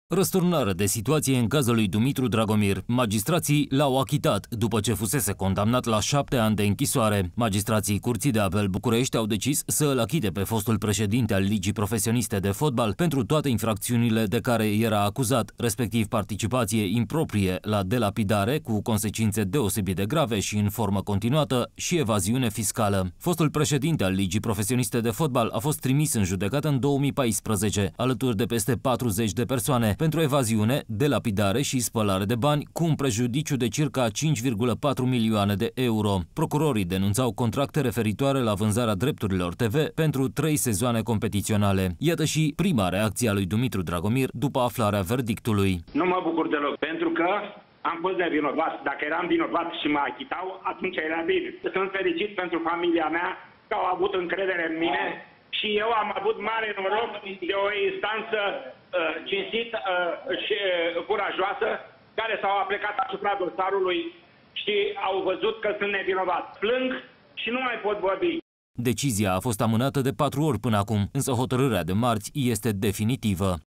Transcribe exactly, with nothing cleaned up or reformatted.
Răsturnare de situație în cazul lui Dumitru Dragomir. Magistrații l-au achitat după ce fusese condamnat la șapte ani de închisoare. Magistrații Curții de Apel București au decis să îl achite pe fostul președinte al Ligii Profesioniste de Fotbal pentru toate infracțiunile de care era acuzat, respectiv participație improprie la delapidare cu consecințe deosebit de grave și în formă continuată și evaziune fiscală. Fostul președinte al Ligii Profesioniste de Fotbal a fost trimis în judecată în două mii paisprezece, alături de peste patruzeci de persoane, pentru evaziune, delapidare și spălare de bani, cu un prejudiciu de circa cinci virgulă patru milioane de euro. Procurorii denunțau contracte referitoare la vânzarea drepturilor T V pentru trei sezoane competiționale. Iată și prima reacție a lui Dumitru Dragomir după aflarea verdictului. Nu mă bucur deloc, pentru că am fost nevinovat. Dacă eram vinovat și mă achitau, atunci era bine. Sunt fericit pentru familia mea că au avut încredere în mine și eu am avut mare noroc de o instanță uh, cinstită uh, și uh, curajoasă, care s-au aplicat asupra dosarului și au văzut că sunt nevinovat. Plâng și nu mai pot vorbi. Decizia a fost amânată de patru ori până acum, însă hotărârea de marți este definitivă.